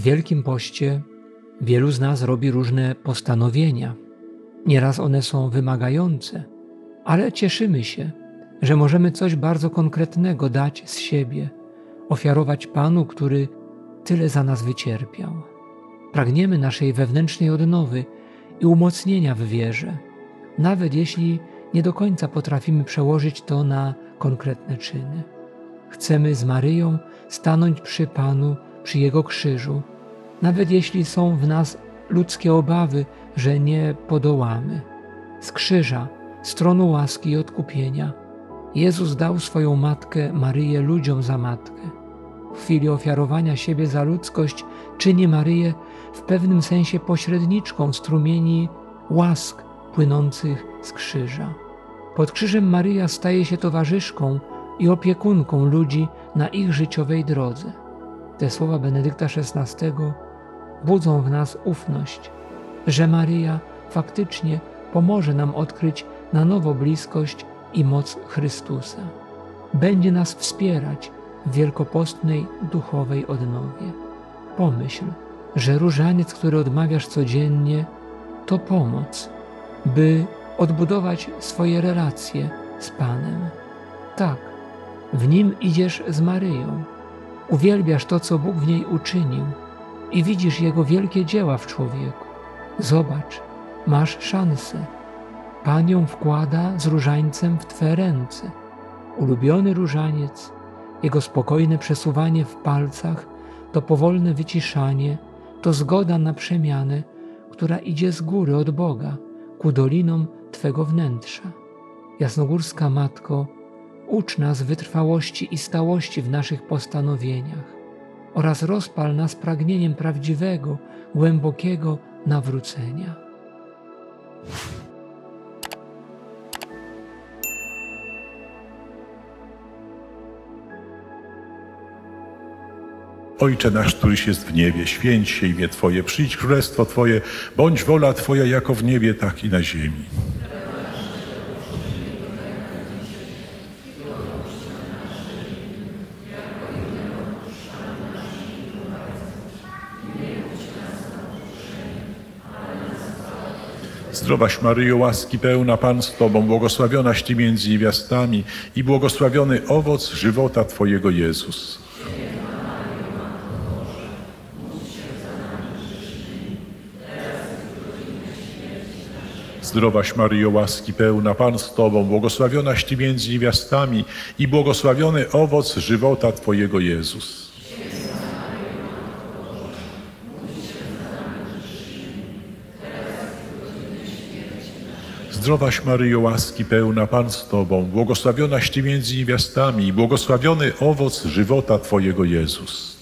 Wielkim Poście wielu z nas robi różne postanowienia. Nieraz one są wymagające, ale cieszymy się, że możemy coś bardzo konkretnego dać z siebie, ofiarować Panu, który tyle za nas wycierpiał. Pragniemy naszej wewnętrznej odnowy i umocnienia w wierze, nawet jeśli nie do końca potrafimy przełożyć to na konkretne czyny. Chcemy z Maryją stanąć przy Panu, przy Jego krzyżu, nawet jeśli są w nas ludzkie obawy, że nie podołamy. Z krzyża, z tronu łaski i odkupienia, Jezus dał swoją Matkę Maryję ludziom za Matkę. W chwili ofiarowania siebie za ludzkość czyni Maryję w pewnym sensie pośredniczką strumieni łask płynących z krzyża. Pod krzyżem Maryja staje się towarzyszką i opiekunką ludzi na ich życiowej drodze. Te słowa Benedykta XVI budzą w nas ufność, że Maryja faktycznie pomoże nam odkryć na nowo bliskość i moc Chrystusa. Będzie nas wspierać w wielkopostnej duchowej odnowie. Pomyśl, że różaniec, który odmawiasz codziennie, to pomoc, by odbudować swoje relacje z Panem. Tak, w nim idziesz z Maryją, uwielbiasz to, co Bóg w niej uczynił i widzisz Jego wielkie dzieła w człowieku. Zobacz, masz szansę. Pan ją wkłada z różańcem w Twe ręce. Ulubiony różaniec, jego spokojne przesuwanie w palcach, to powolne wyciszanie, to zgoda na przemianę, która idzie z góry od Boga ku dolinom Twego wnętrza. Jasnogórska Matko, ucz nas wytrwałości i stałości w naszych postanowieniach oraz rozpal nas pragnieniem prawdziwego, głębokiego nawrócenia. Ojcze nasz, któryś jest w niebie, święć się imię Twoje, przyjdź królestwo Twoje, bądź wola Twoja jako w niebie, tak i na ziemi. Zdrowaś Maryjo, łaski pełna, Pan z Tobą, błogosławionaś Ty między niewiastami i błogosławiony owoc żywota Twojego, Jezus. Zdrowaś Maryjo, łaski pełna, Pan z Tobą, błogosławionaś Ty między niewiastami i błogosławiony owoc żywota Twojego, Jezus. Zdrowaś Maryjo, łaski pełna, Pan z Tobą, błogosławionaś Ty między niewiastami i błogosławiony owoc żywota Twojego, Jezus.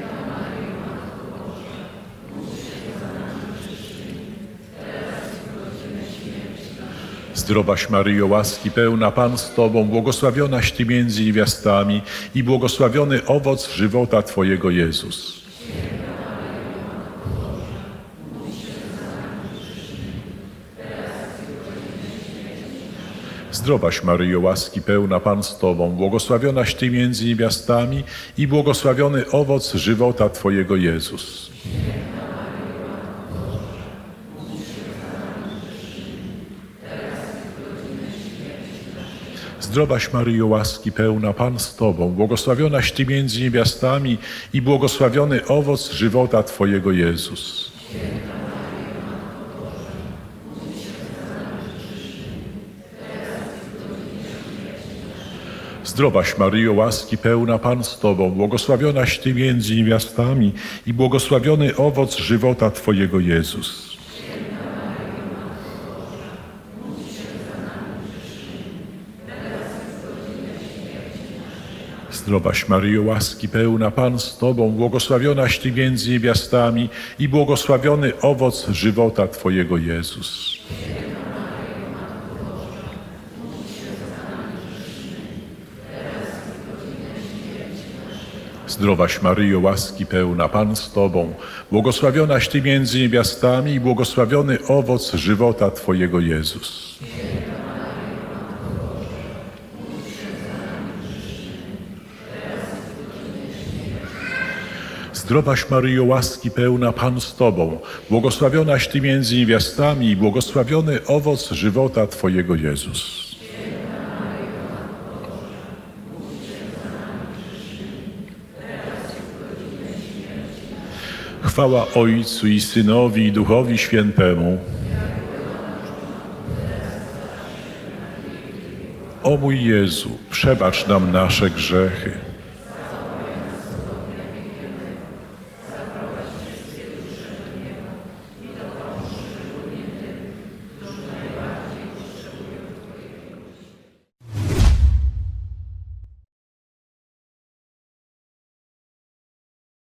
Zdrowaś Maryjo, łaski pełna, Pan z Tobą, błogosławionaś Ty między niewiastami i błogosławiony owoc żywota Twojego, Jezus. Zdrowaś Maryjo, łaski pełna, Pan z Tobą, błogosławionaś Ty między niewiastami i błogosławiony owoc żywota Twojego, Jezus. Zdrowaś Maryjo, łaski pełna, Pan z Tobą, błogosławionaś Ty między niewiastami i błogosławiony owoc żywota Twojego, Jezus. Zdrowaś Maryjo, łaski pełna, Pan z Tobą, błogosławionaś Ty między niewiastami i błogosławiony owoc żywota Twojego, Jezus. Zdrowaś Maryjo, łaski pełna, Pan z Tobą, błogosławionaś Ty między niewiastami i błogosławiony owoc żywota Twojego, Jezus. Zdrowaś Maryjo, łaski pełna, Pan z Tobą, błogosławionaś Ty między niewiastami i błogosławiony owoc żywota Twojego, Jezus. Zdrowaś Maryjo, łaski pełna, Pan z Tobą, błogosławionaś Ty między niewiastami i błogosławiony owoc żywota Twojego, Jezus. Chwała Ojcu i Synowi i Duchowi Świętemu. O mój Jezu, przebacz nam nasze grzechy,